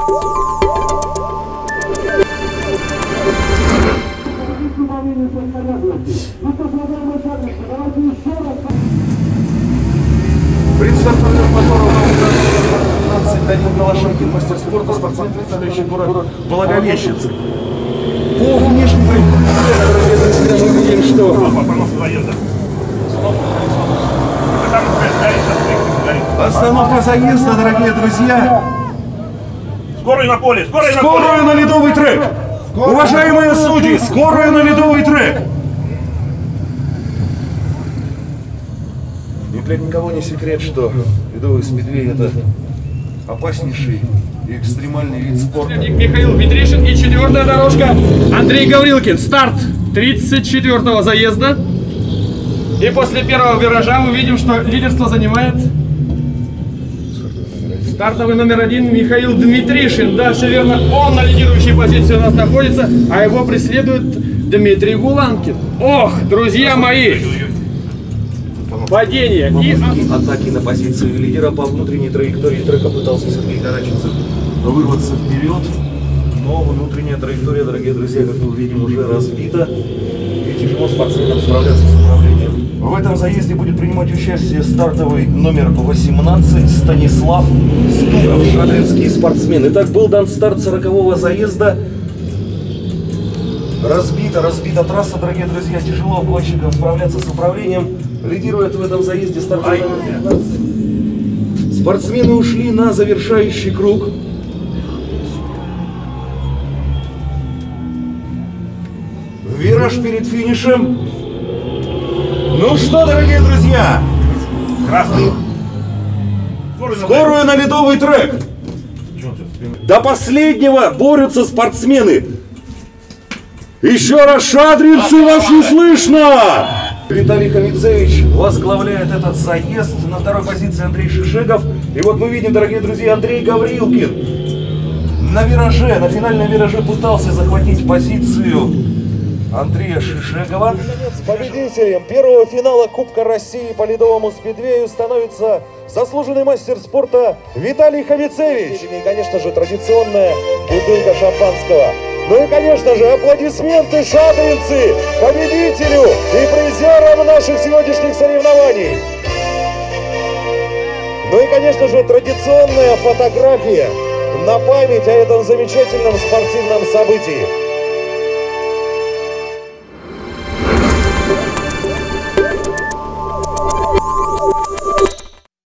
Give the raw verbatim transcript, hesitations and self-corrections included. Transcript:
Предстартовым мотором пятнадцать Данил Голошенкин, мастер спорта, спортсмен, представляющий город Благовещенск. По внешнему мы видим, что остановка заезда, дорогие друзья. Скорую на поле, скорую на поле. Скорую на ледовый трек. Уважаемые судьи, скорую на ледовый трек. И для никого не секрет, что ледовый спидвей — это опаснейший и экстремальный вид спорта. Михаил Петришин и четвертая дорожка Андрей Гаврилкин. Старт тридцать четвёртого заезда. И после первого виража мы видим, что лидерство занимает стартовый номер один Михаил Дмитришин. Да, все верно, он на лидирующей позиции у нас находится, а его преследует Дмитрий Гуланкин. Ох, друзья мои! Падение и атаки на позиции лидера по внутренней траектории трека пытался Сергей Караченцев вырваться вперед, но внутренняя траектория, дорогие друзья, как мы видим, уже разбита, и тяжело спортсменам справляться с управлением. В этом заезде будет принимать участие стартовый номер восемнадцать Станислав Стуков, шадринский спортсмен. Итак, был дан старт сорокового заезда. Разбита, разбита трасса, дорогие друзья, тяжело гонщикам справляться с управлением. Лидирует в этом заезде стартовый номер пятнадцать. Спортсмены ушли на завершающий круг. Вираж перед финишем. Ну что, дорогие друзья, Красный. скорую на ледовый трек. До последнего борются спортсмены. Еще раз, шадринцы, вас не слышно! Виталий Хамицевич возглавляет этот заезд. На второй позиции Андрей Шишегов. И вот мы видим, дорогие друзья, Андрей Гаврилкин на вираже, на финальном вираже пытался захватить позицию Андрея Шишегова. Победителем первого финала Кубка России по ледовому спидвею становится заслуженный мастер спорта Виталий Хамицевич. И, конечно же, традиционная бутылка шампанского. Ну и, конечно же, аплодисменты, шадринцы, победителю и призерам наших сегодняшних соревнований. Ну и, конечно же, традиционная фотография на память о этом замечательном спортивном событии.